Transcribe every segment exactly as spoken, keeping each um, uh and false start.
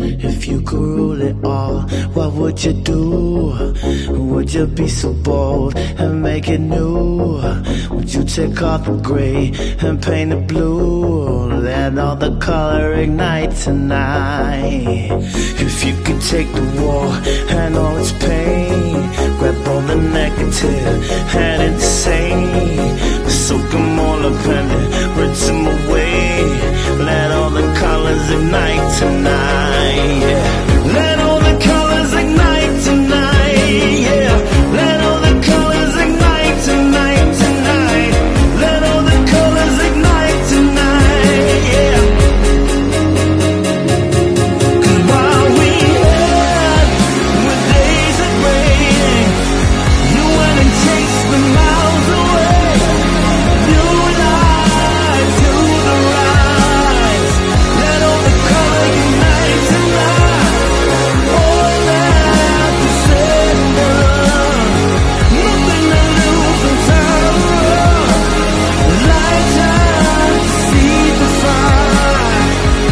If you could rule it all, what would you do? Would you be so bold and make it new? Would you take off the gray and paint it blue? Let all the color ignite tonight. If you could take the war and all its pain, grab all the negative and insane, soak them all up and then rinse them away. Let all the colors ignite tonight, yeah. Let all the colors ignite tonight, yeah. Let all the colors ignite tonight, tonight. Let all the colors ignite tonight, yeah. 'Cause while we had with days of rain, you went and chased the miles away. New light to the rise. Let all the colors ignite tonight. All that to said and done. Nothing to lose, no time to run. Lights out to see the fire.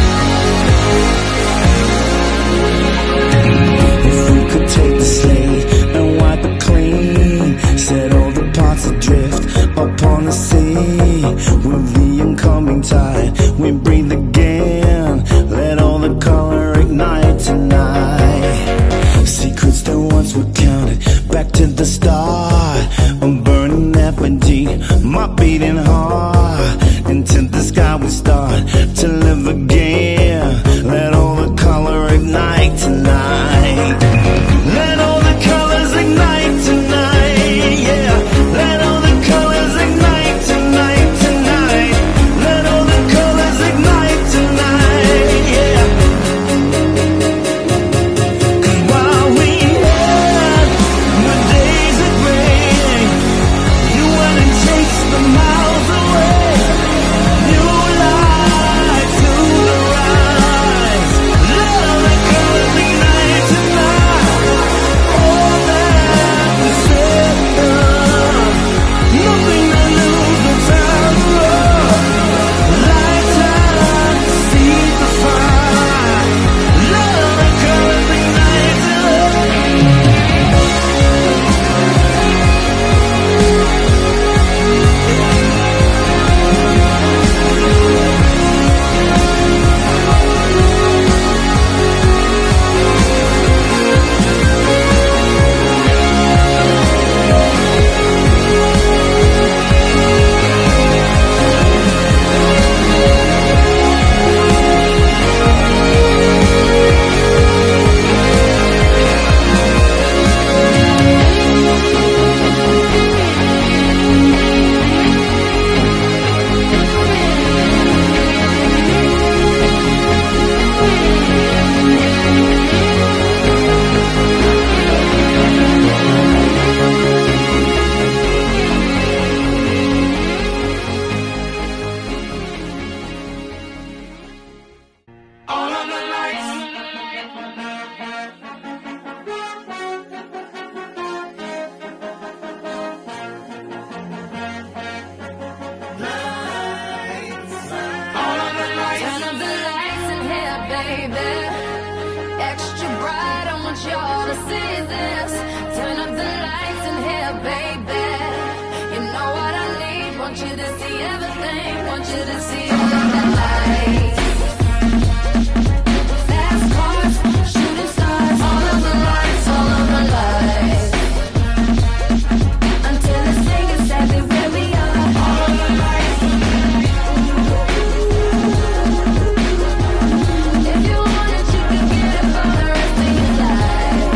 If we could take the slate and wipe it clean, set all the parts adrift upon the sea. With the incoming tide, we breathe again. Let all the color ignite tonight. Secrets that once were counted back to the start. I'm burning effigy, my beating heart. Into the sky we start to live again. Let all the color ignite tonight. Let all the colors ignite tonight, yeah. Let all the colors ignite tonight, tonight. Let all the colors ignite tonight, yeah. 'Cause while we had the days of rain, you went and chased the miles away. New light to the rise. Let all the colors ignite tonight. All that was said and done. Nothing to lose, no time to run. Lights out to see the fire. Let all the colors ignite tonight. All of the lights. All of the lights. Turn up the lights in here, baby. Extra bright, I want y'all to see this. Turn up the lights in here, baby. You know what I need. Want you to see everything. Want you to see all of the lights. Fast cars, shooting stars. All of the lights, all of the lights. Until the singers say they really are. All of the lights. If you want it, you can get it for the rest of your life.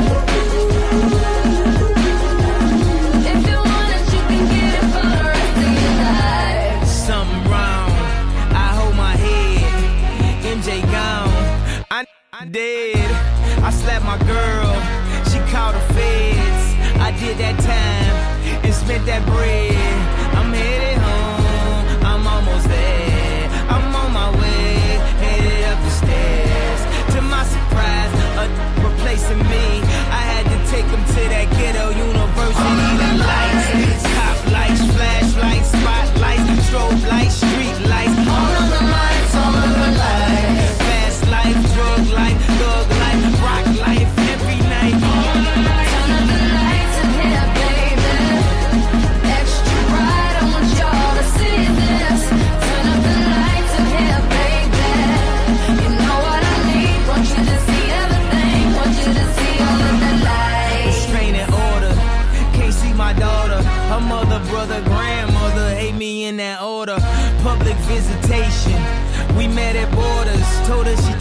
If you want it, you can get it for the rest of your life. Something wrong, I hold my head. M J gone, I, I dead. I slapped my girl, she called the feds. I did that time and spent that bread. I'm headed home, I'm almost there. I'm on my way, headed up the stairs. To my surprise, a replacing me. I had to take him to that ghetto university. The lights, top lights, flashlights, spotlights, strobe lights, street lights. All of the lights, all of the lights. Fast life, drug life, thug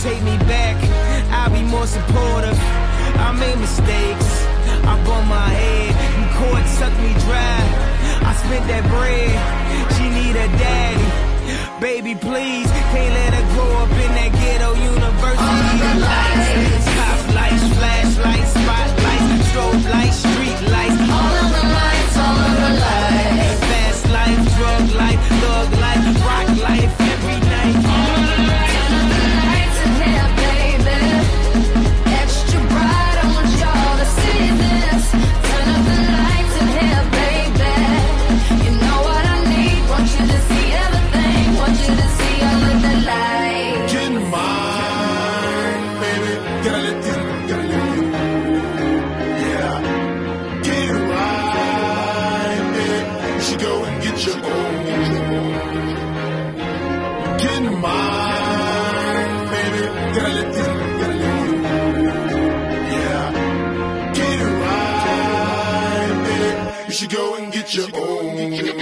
take me back, I'll be more supportive. I made mistakes, I bumped my head, them cords sucked me dry. I spent that bread, she need a daddy. Baby, please, can't let her grow up in that ghetto university. Lights, cop lights, flashlights, spotlights, strobe lights, street lights. All of the lights, all of the lights. Fast life, drug life, thug life, rock life, every night. All of the lights in here, baby. Extra bright, I want y'all to see this. Turn up the lights in here, baby. You know what I need, want you to see everything. Want you to see all of the lights. Get mine, baby. Gotta let you, gotta let you. Yeah. Get it right, baby. You should go and get your own. Get mine, baby. Gotta let you, gotta let you. Yeah. Get it right, baby. You should go and get your own.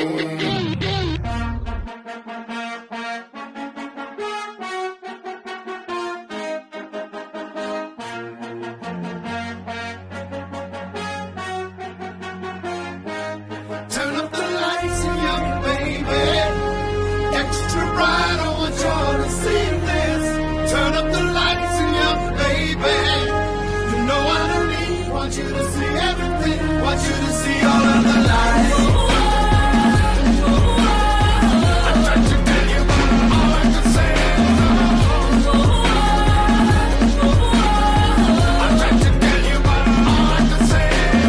Turn up the lights in here, baby. Extra bright, I want y'all to see this. Turn up the lights in here, baby. You know what I need. Want you to see everything. Want you to see all of the lights. I tried to tell you, but all I could say. I tried to tell you, but all I could say.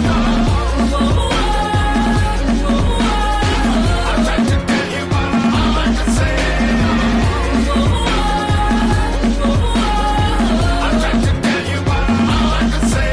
I tried to tell you, but all I could say. I tried to tell you, but all I could say.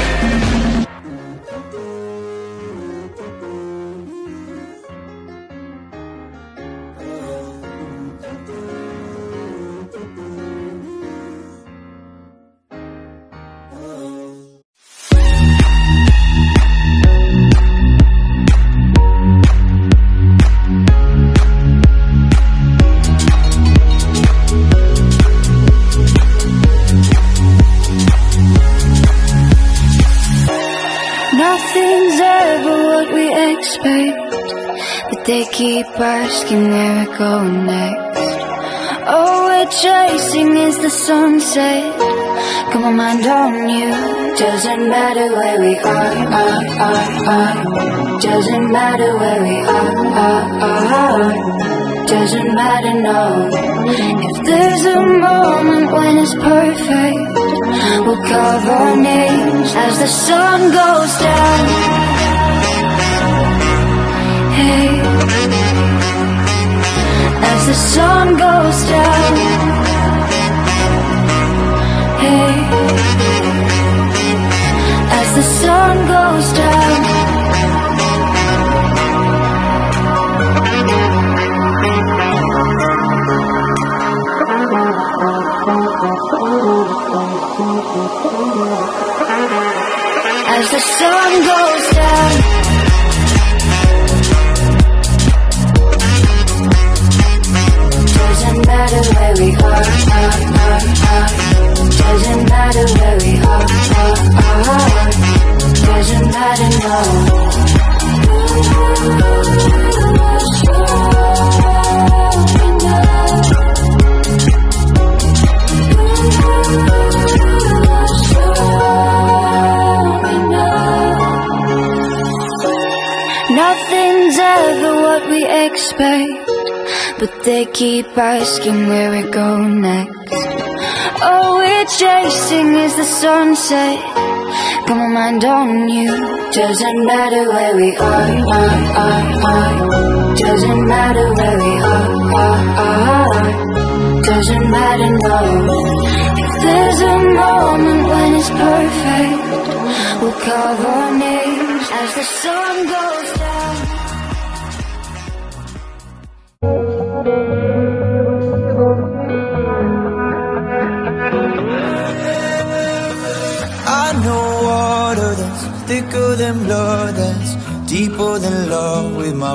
Nothing's ever what we expect, but they keep asking where we're going next. All we're chasing is the sunset. Got my mind on you. Doesn't matter where we are, are, are, are. Doesn't matter where we are, are, are. Doesn't matter, no. If there's a moment when it's perfect, we'll carve our names as the sun goes down. Hey, as the sun goes down. Hey, as the sun goes down. As the sun goes down. Doesn't matter where we are, are, are, are. Doesn't matter where we are, are, are. Doesn't matter, no. Nothing's ever what we expect, but they keep asking where we go next. All we're chasing is the sunset. Got my mind on you. Doesn't matter where we are, are, are, are. Doesn't matter where we are, are, are. Doesn't matter, no. If there's a moment when it's perfect, we'll carve our names as the sun goes down. I know water that's thicker than blood, that's deeper than love with my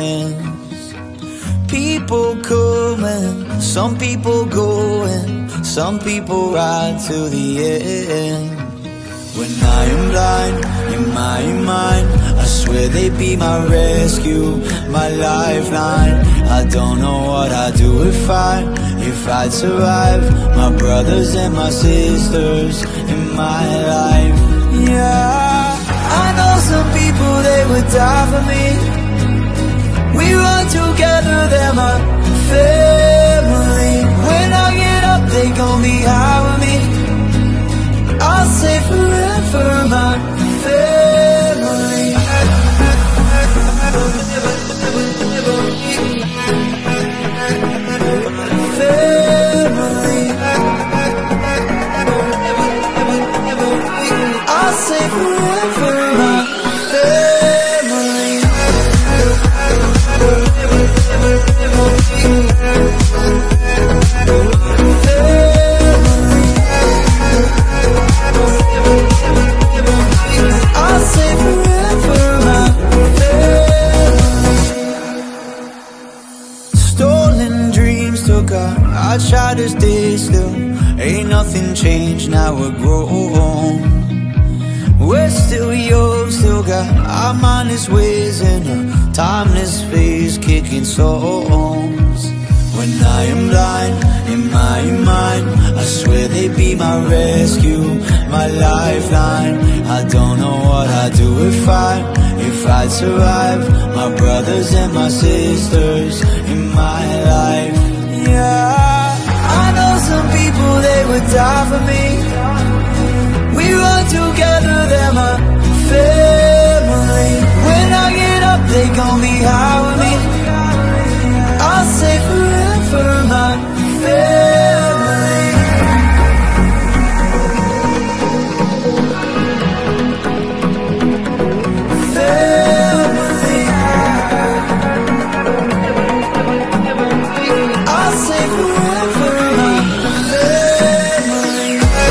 friends. People coming, some people going, some people ride to the end. When I am blind in my mind, I swear they'd be my rescue, my lifeline. I don't know what I'd do if I, if I'd survive. My brothers and my sisters in my life. Yeah, I know some people, they would die for me. We run together, they're my family. When I get up, they gon' be high with me. I'll say forever, my family. Family. I'll say forever, my family. I'll say forever, my family. Stolen dreams took a, I tried to stay still. Ain't nothing changed, now we're grown. We're still young, still got our mindless ways in a timeless phase, kicking songs. When I am blind in my mind, I swear they'd be my rescue, my lifeline. I don't know what I'd do if I, if I'd survive. My brothers and my sisters in my life. Yeah, I know some people, they would die for me. We run together, they're my family. When I get up, they gon' be high with me. I'll say forever, my family. Family. I'll say forever, my family.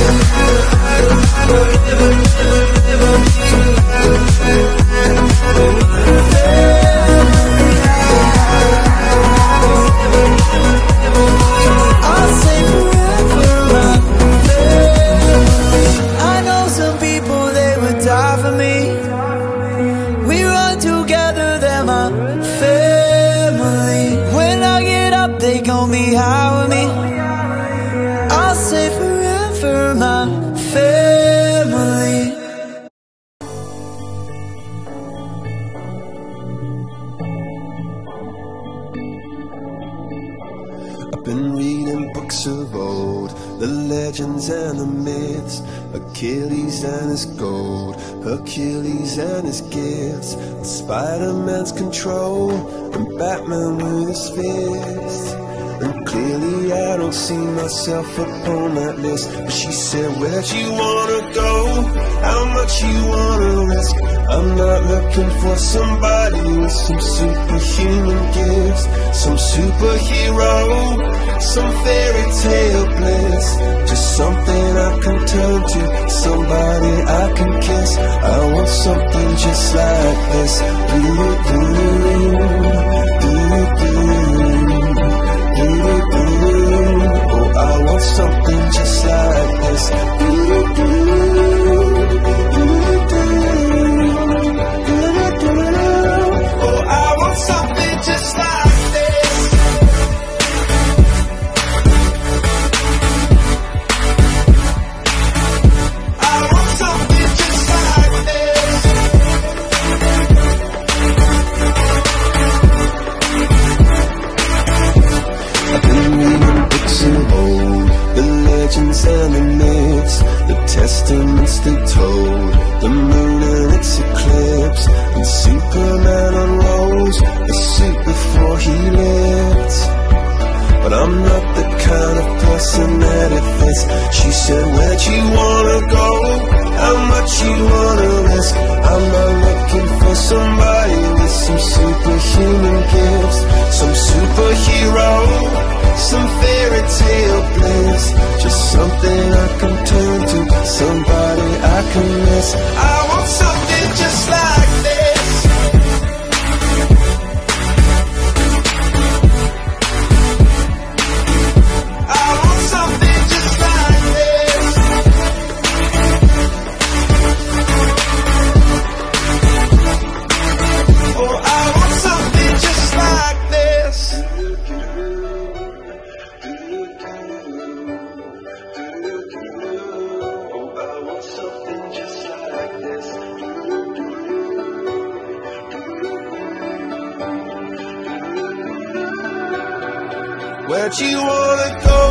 I'll say forever, my family. I know some people, they would die for me. We run together, they're my family. When I get up, they gon' be high with me. I'll say forever, my family. I've been reading books of old, the legends and the myths, Achilles and his gold, Hercules and his gifts, Spider-Man's control, and Batman with his fists. And clearly I don't see myself upon that list. But she said, where'd you wanna go? How much you wanna risk? I'm not looking for somebody with some superhuman gifts, some superhero, some fairy tale bliss. Just something I can turn to, somebody I can kiss. I want something just like this. Do-do-do, do-do-do. Oh, I want something just like this. Oh, I want something just like this. I want something just like this. I've been reading books of old, the legends and the myths, the testaments they told, the moon and its eclipse, and Superman unrolls a suit before he lived. But I'm not the kind of person that it fits. She said, where'd you wanna go? How much you wanna risk? I'm not looking for somebody with some superhuman gifts, some superhero, some fairy tale bliss. Just something I can turn to, somebody I can miss. I want something just like this. I want something just Where'd you wanna go?